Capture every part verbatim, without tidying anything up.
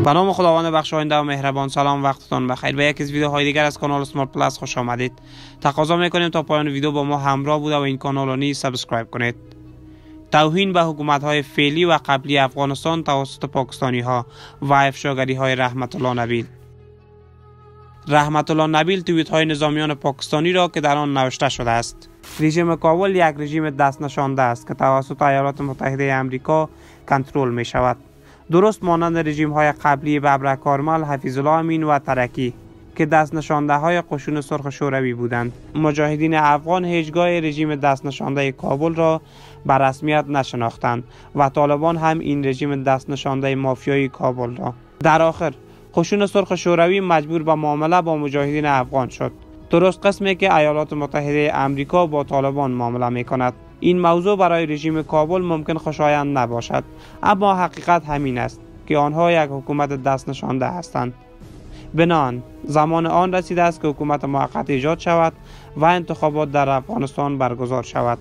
به نام خداوند بخشاینده و مهربان. سلام، وقتتان بخیر. به یک از ویدیوهای دیگر از کانال اسمارت پلاس خوش آمدید. تقاضا میکنیم تا پایان ویدیو با ما همراه بوده و این کانال را نیز سابسکرایب کنید. توهین به حکومت‌های فعلی و قبلی افغانستان توسط پاکستانی‌ها و افشاگری‌های رحمت الله نبیل. رحمت الله نبیل توییت‌های نظامیان پاکستانی را که در آن نوشته شده است: رژیم کابل یک رژیم دست نشانده است که توسط ایالات متحده آمریکا کنترل می شود، درست مانند رژیم‌های قبلی ببر کارمل، حفیظ الله امین و ترکی که دست نشانده های قشون سرخ شوروی بودند. مجاهدین افغان هیچگاه رژیم دست نشانده کابل را به رسمیت نشناختند و طالبان هم این رژیم دست نشانده مافیایی کابل را. در آخر قشون سرخ شوروی مجبور به معامله با مجاهدین افغان شد، درست قسمی که ایالات متحده آمریکا با طالبان معامله می کند. این موضوع برای رژیم کابل ممکن خوشایند نباشد، اما حقیقت همین است که آنها یک حکومت دست نشانده هستند. بنابراین زمان آن رسیده است که حکومت موقت ایجاد شود و انتخابات در افغانستان برگزار شود.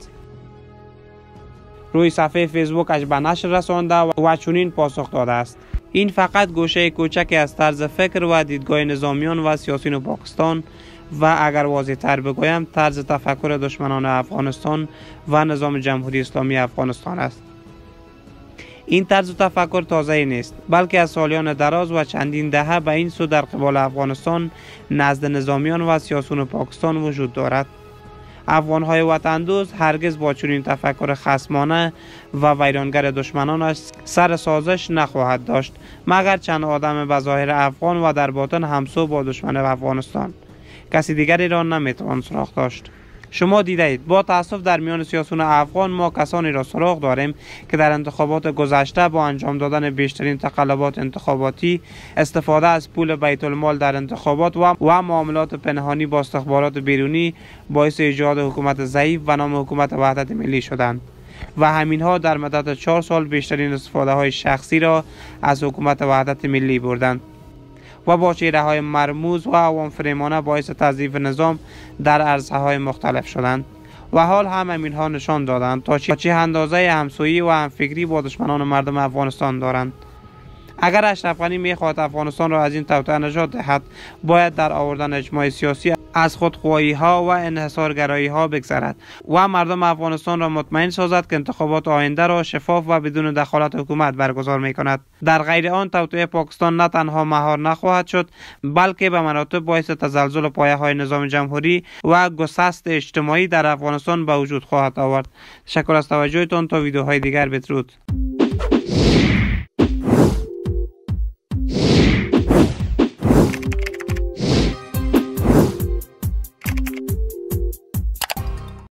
روی صفحه فیسبوکش به نشر رسانده و چنین پاسخ داده است: این فقط گوشه کوچکی از طرز فکر و دیدگاه نظامیان و سیاسیون پاکستان و اگر واضح تر بگویم طرز تفکر دشمنان افغانستان و نظام جمهوری اسلامی افغانستان است. این طرز تفکر تازه نیست، بلکه از سالیان دراز و چندین دهه به این سو در قبال افغانستان نزد نظامیان و سیاسیون پاکستان وجود دارد. افغانهای وطن دوست هرگز با چنین تفکر خصمانه و ویرانگر دشمنانش سر سازش نخواهد داشت، مگر چند آدم به ظاهر افغان و در باطن همسو با دشمن افغانستان. کسی دیگری را نمیتوان سراغ داشت. شما دیدید با تاسف در میان سیاسیون افغان ما کسانی را سراغ داریم که در انتخابات گذشته با انجام دادن بیشترین تقلبات انتخاباتی، استفاده از پول بیت المال در انتخابات و و معاملات پنهانی با استخبارات بیرونی باعث ایجاد حکومت ضعیف و نام حکومت وحدت ملی شدند و همینها در مدت چهار سال بیشترین استفاده های شخصی را از حکومت وحدت ملی بردند و با چهره های مرموز و عوام فریمانه باعث تضعیف نظام در عرصه های مختلف شدند و حال هم همینها نشان دادند تا چه اندازه همسویی و همفکری با دشمنان مردم افغانستان دارند. اگر اشرف غنی میخواهد افغانستان را از این توطئه نجات دهد، باید در آوردن اجماع سیاسی از خودخواهی ها و انحصارگرایی ها بگذرد و مردم افغانستان را مطمئن سازد که انتخابات آینده را شفاف و بدون دخالت حکومت برگزار می کند. در غیر آن توطئه پاکستان نه تنها مهار نخواهد شد، بلکه به مراتب باعث تزلزل پایه های نظام جمهوری و گسست اجتماعی در افغانستان به وجود خواهد آورد. تشکر از توجهتان. تا ویدیوهای دیگر، بدرود.